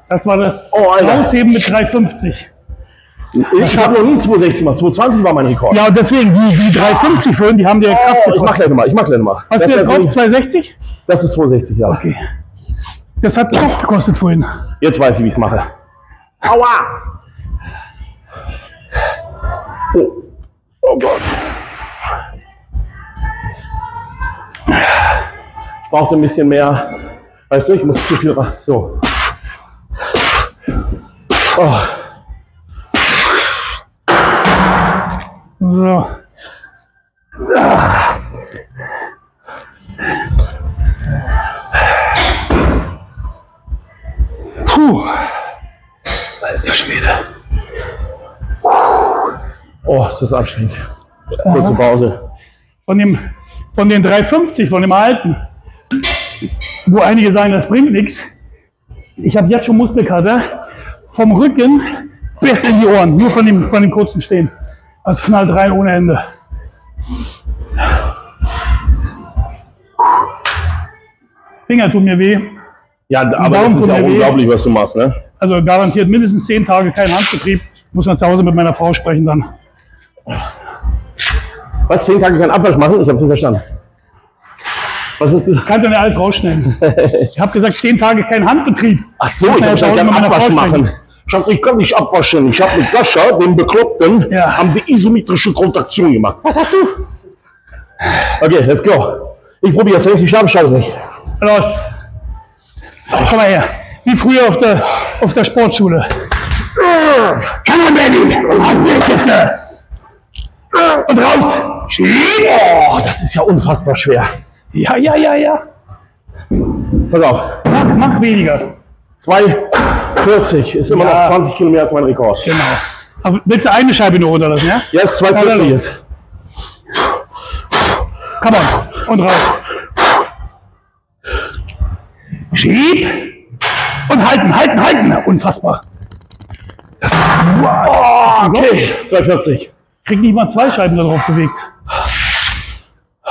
Das war das Oh, Alter. Rausheben mit 3,50. Ich habe noch nie 260 gemacht. 220 war mein Rekord. Ja, und deswegen, die 3,50 vorhin, die haben dir Kraft ich mach gekostet. gleich nochmal. Hast du jetzt drauf 2,60? Das ist 260, ja. Okay. Das hat Kraft gekostet vorhin. Jetzt weiß ich, wie ich es mache. Aua! Oh. Oh Gott. Ich brauchte ein bisschen mehr. Weißt du, ich muss zu viel rein. So. Oh. So. Puh. Alter Schwede. Oh, ist das anstrengend. Kurze Pause. Von den 3,50, von dem alten, wo einige sagen, das bringt nichts. Ich habe jetzt schon Muskelkater vom Rücken bis in die Ohren, nur von dem kurzen Stehen. Also knallt rein ohne Ende. Finger tun mir weh. Ja, aber das ist ja unglaublich, was du machst, ne? Also garantiert mindestens 10 Tage kein Handbetrieb. Muss man zu Hause mit meiner Frau sprechen dann. Was, 10 Tage kein Abwasch machen? Ich hab's nicht verstanden. Was ist das? Kannst du mir alles rausschneiden. Ich habe gesagt, 10 Tage kein Handbetrieb. Ach so, ich hab gesagt, keinen Abwasch machen. Schatz, ich kann nicht abwaschen. Ich habe mit Sascha, dem Bekloppten, haben die isometrische Kontraktion gemacht. Was hast du? Okay, let's go. Ich probiere es, wenn ich die Schabe schaue nicht. Los. Komm mal her. Wie früher auf der Sportschule. Come on, Baby! Und raus. Oh, das ist ja unfassbar schwer. Ja. Pass auf. Mach weniger. 2,40 ist immer noch 20 Kilo mehr als mein Rekord. Genau. Aber willst du eine Scheibe nur runterlassen, ja? Jetzt 2,40 ist. Come on. Und raus. Schieb. Und halten. Unfassbar. Oh, okay. 2,40. Krieg nicht mal 2 Scheiben da drauf bewegt.